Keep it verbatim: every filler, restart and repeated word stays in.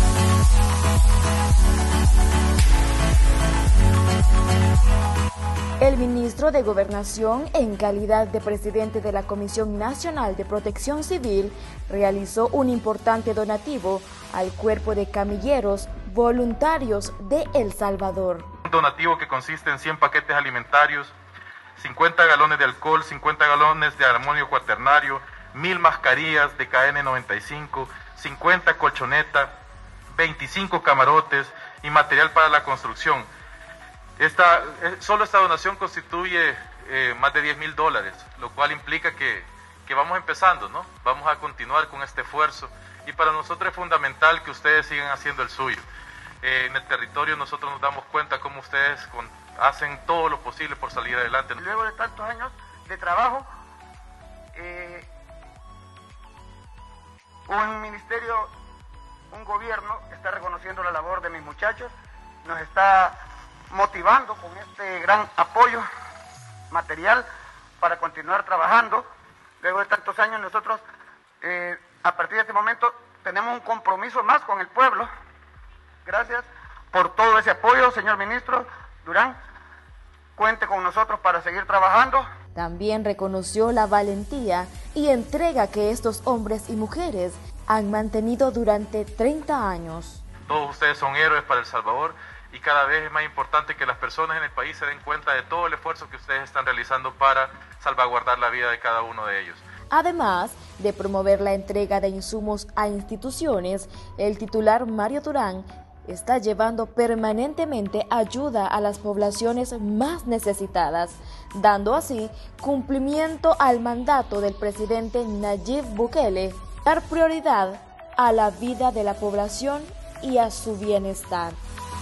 El ministro de Gobernación, en calidad de presidente de la Comisión Nacional de Protección Civil, realizó un importante donativo al cuerpo de camilleros voluntarios de El Salvador. Un donativo que consiste en cien paquetes alimentarios, cincuenta galones de alcohol, cincuenta galones de amonio cuaternario, mil mascarillas de K N noventa y cinco, cincuenta colchonetas, veinticinco camarotes y material para la construcción. Esta, solo esta donación constituye eh, más de diez mil dólares, lo cual implica que, que vamos empezando, ¿no? Vamos a continuar con este esfuerzo y para nosotros es fundamental que ustedes sigan haciendo el suyo. Eh, en el territorio nosotros nos damos cuenta cómo ustedes con, hacen todo lo posible por salir adelante. Luego de tantos años de trabajo, eh, un ministerio, un gobierno está reconociendo la labor de mis muchachos, nos está motivando con este gran apoyo material para continuar trabajando. Luego de tantos años nosotros, eh, a partir de este momento, tenemos un compromiso más con el pueblo. Gracias por todo ese apoyo, señor ministro Durán. Cuente con nosotros para seguir trabajando. También reconoció la valentía y entrega que estos hombres y mujeres han mantenido durante treinta años. Todos ustedes son héroes para El Salvador y cada vez es más importante que las personas en el país se den cuenta de todo el esfuerzo que ustedes están realizando para salvaguardar la vida de cada uno de ellos. Además de promover la entrega de insumos a instituciones, el titular Mario Durán está llevando permanentemente ayuda a las poblaciones más necesitadas, dando así cumplimiento al mandato del presidente Nayib Bukele, dar prioridad a la vida de la población y a su bienestar.